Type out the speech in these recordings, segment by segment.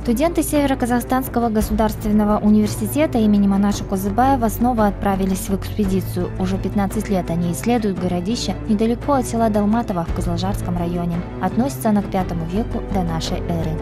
Студенты Северо-Казахстанского государственного университета имени Манаша Козыбаева снова отправились в экспедицию. Уже 15 лет они исследуют городище недалеко от села Долматово в Кызылжарском районе. Относится оно к V веку до нашей эры.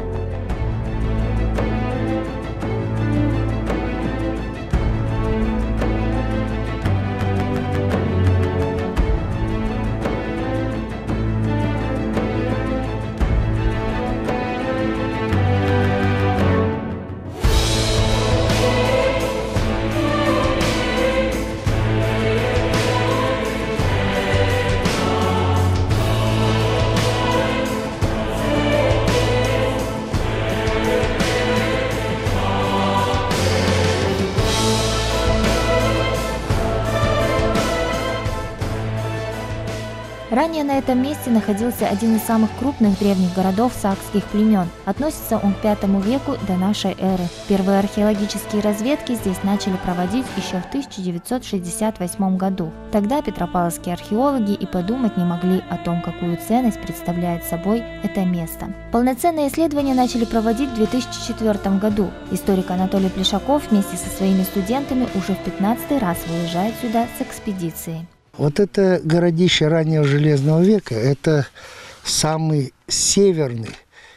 Ранее на этом месте находился один из самых крупных древних городов сакских племен. Относится он к V веку до нашей эры. Первые археологические разведки здесь начали проводить еще в 1968 году. Тогда петропавловские археологи и подумать не могли о том, какую ценность представляет собой это место. Полноценные исследования начали проводить в 2004 году. Историк Анатолий Плешаков вместе со своими студентами уже в 15-й раз выезжает сюда с экспедицией. Вот это городище раннего Железного века, это самый северный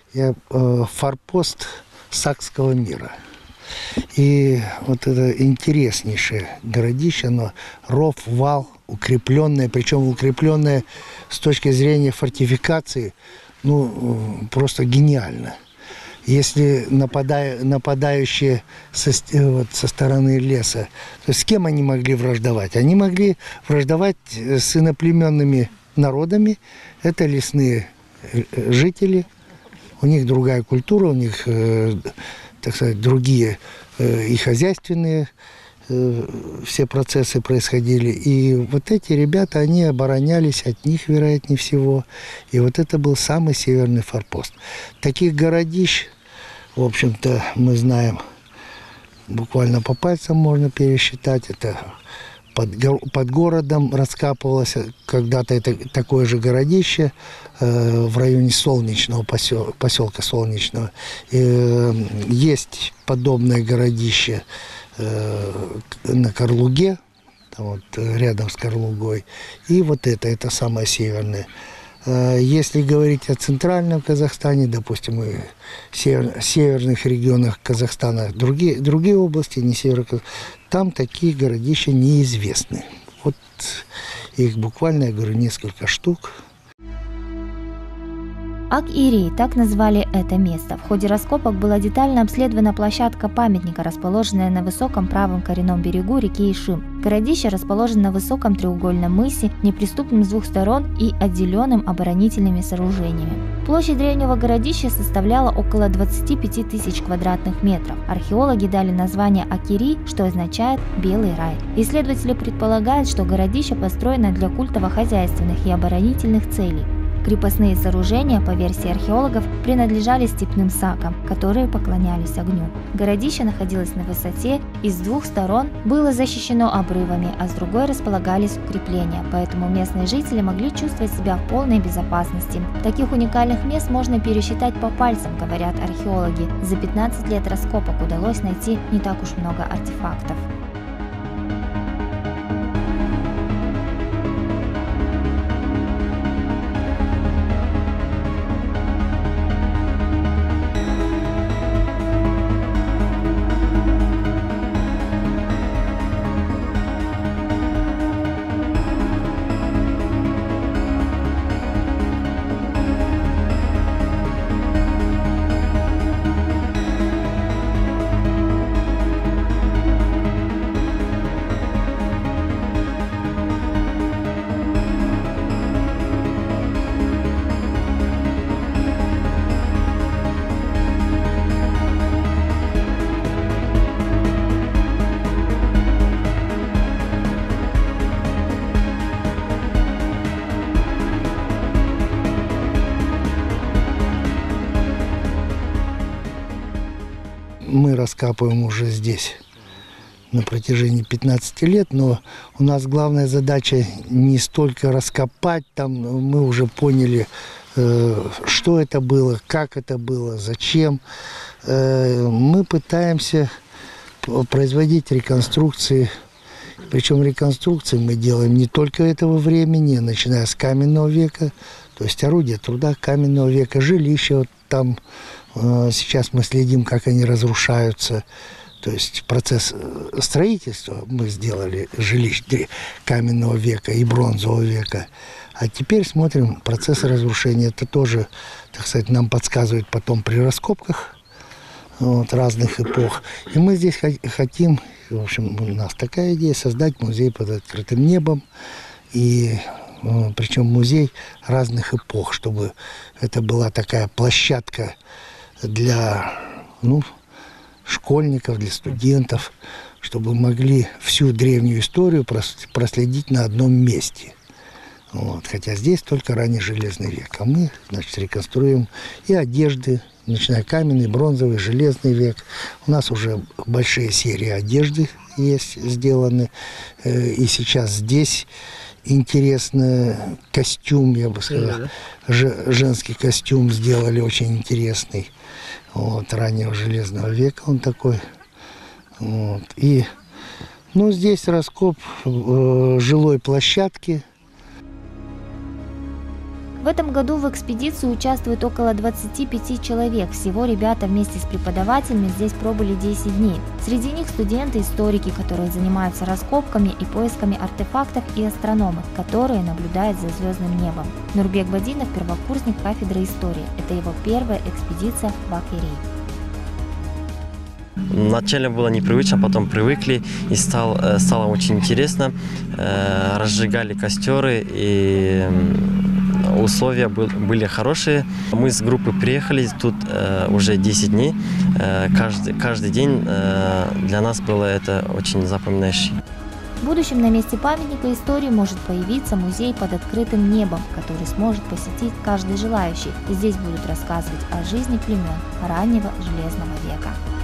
форпост сакского мира. И вот это интереснейшее городище, оно ров, вал, укрепленное, причем укрепленное с точки зрения фортификации, ну, просто гениально. Если нападающие со стороны леса, то с кем они могли враждовать? Они могли враждовать с иноплеменными народами. Это лесные жители. У них другая культура, у них, так сказать, другие и хозяйственные все процессы происходили. И вот эти ребята, они оборонялись от них, вероятнее всего. И вот это был самый северный форпост. Таких городищ, в общем-то, мы знаем, буквально по пальцам можно пересчитать. Это под городом раскапывалось когда-то такое же городище в районе Солнечного, поселка Солнечного. Есть подобное городище на Карлуге, там вот, рядом с Карлугой. И вот это самое северное. Если говорить о центральном Казахстане, допустим, и северных регионах Казахстана, другие области, не северо, там такие городища неизвестны. Вот их буквально, я говорю, несколько штук. Ак-Ирий, так назвали это место. В ходе раскопок была детально обследована площадка памятника, расположенная на высоком правом коренном берегу реки Ишим. Городище расположено на высоком треугольном мысе, неприступным с двух сторон и отделенным оборонительными сооружениями. Площадь древнего городища составляла около 25 тысяч квадратных метров. Археологи дали название Ак-Ирий, что означает «белый рай». Исследователи предполагают, что городище построено для культово-хозяйственных и оборонительных целей. Крепостные сооружения, по версии археологов, принадлежали степным сакам, которые поклонялись огню. Городище находилось на высоте и с двух сторон было защищено обрывами, а с другой располагались укрепления, поэтому местные жители могли чувствовать себя в полной безопасности. Таких уникальных мест можно пересчитать по пальцам, говорят археологи. За 15 лет раскопок удалось найти не так уж много артефактов. Мы раскапываем уже здесь на протяжении 15 лет, но у нас главная задача не столько раскопать, там мы уже поняли что это было, как это было, зачем. Мы пытаемся производить реконструкции. Причем реконструкции мы делаем не только этого времени, начиная с каменного века, то есть орудия труда каменного века, жилища. Вот там сейчас мы следим, как они разрушаются. То есть процесс строительства мы сделали жилищ каменного века и бронзового века. А теперь смотрим процесс разрушения. Это тоже, так сказать, нам подсказывает потом при раскопках разных эпох. И мы здесь хотим, в общем, у нас такая идея, создать музей под открытым небом. И причем музей разных эпох, чтобы это была такая площадка для школьников, для студентов, чтобы могли всю древнюю историю проследить на одном месте. Хотя здесь только ранний железный век. А мы, значит, реконструируем и одежды, начиная каменный, бронзовый, железный век. У нас уже большие серии одежды есть сделаны. И сейчас здесь интересный костюм, я бы сказал, женский костюм сделали очень интересный. Раннего железного века он такой. И, здесь раскоп жилой площадки. В этом году в экспедиции участвует около 25 человек. Всего ребята вместе с преподавателями здесь пробыли 10 дней. Среди них студенты-историки, которые занимаются раскопками и поисками артефактов, и астрономы, которые наблюдают за звездным небом. Нурбек Бадинов – первокурсник кафедры истории. Это его первая экспедиция в Бак-Эрей. Вначале было непривычно, потом привыкли, и стало очень интересно. Разжигали костеры, и условия были хорошие. Мы с группы приехали, тут уже 10 дней. Каждый день для нас было это очень запоминающий. В будущем на месте памятника истории может появиться музей под открытым небом, который сможет посетить каждый желающий. И здесь будут рассказывать о жизни племен раннего железного века.